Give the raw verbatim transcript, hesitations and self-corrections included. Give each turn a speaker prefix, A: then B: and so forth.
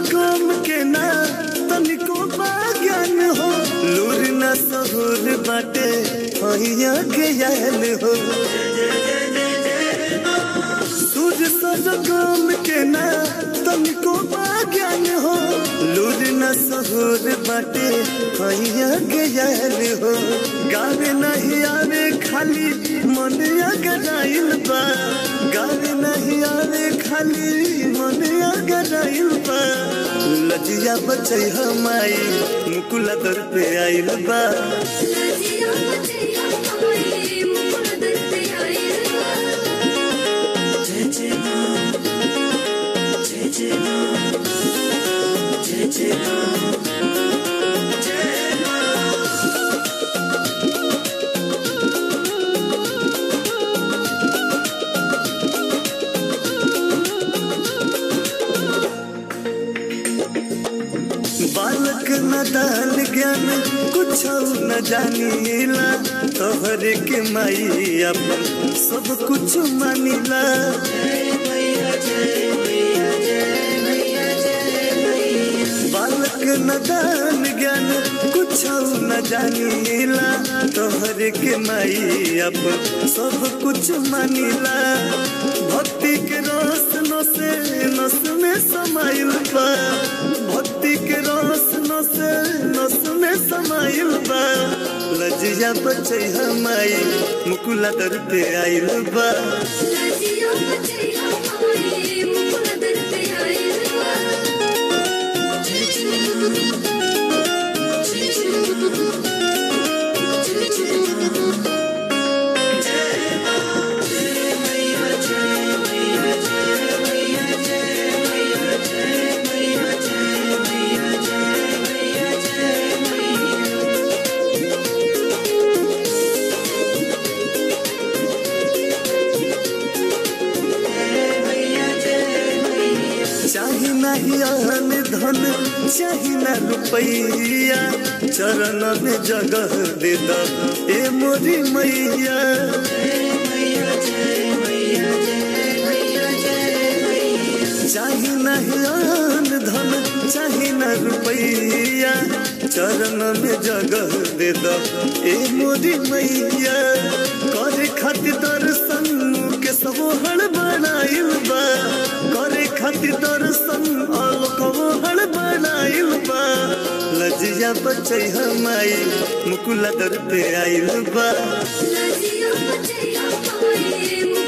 A: गम के ना तनिको ज्ञान हो लूर न सहूर बाटे हैया के याल हो सूर सर गम के ना तनिको ज्ञान हो लूर न सहूर बाटे हैया के याल हो गावे नहीं आवे खाली मन अगराइल बा गावे नहीं आवे खाली मन अगराइल बा लजिया बचै हमाई मुकुला दर पे आइल बा लजिया बचै हमाई मुकुला दर पे आइल बा जय जय मां जय जय मां जय जय मां बालक नदान ज्ञान कुछ न जानीला तोहरे के माई अपन सब कुछ मानीला बालक नदान ज्ञान कुछ न जानीला तोहरे के माई अपन सब कुछ मानीला भक्ति के रस नसे नस में समाइल बा भक्ति के रस नसे नस में समाइल बा लजिया बचै हमाई मुकुला दर पे आइल बा लजिया बचै हमाई मुकुला दर पे आइल बा जय जय जय चाही नहीं अहन धन चाही न रुपैया चरण में जगह दे द ए मोरी मैया चाही नहीं अहन धन चाही न रुपैया चरण में जगह दे द ए मोरी मैया करे खातिर दर्शन के सब हड़ बनाइल बा करे खातिर दर्शन हड़ बनाइल बा लजिया बचै हमाई मुकुला दर पे आइल बा लजिया बचै हमाई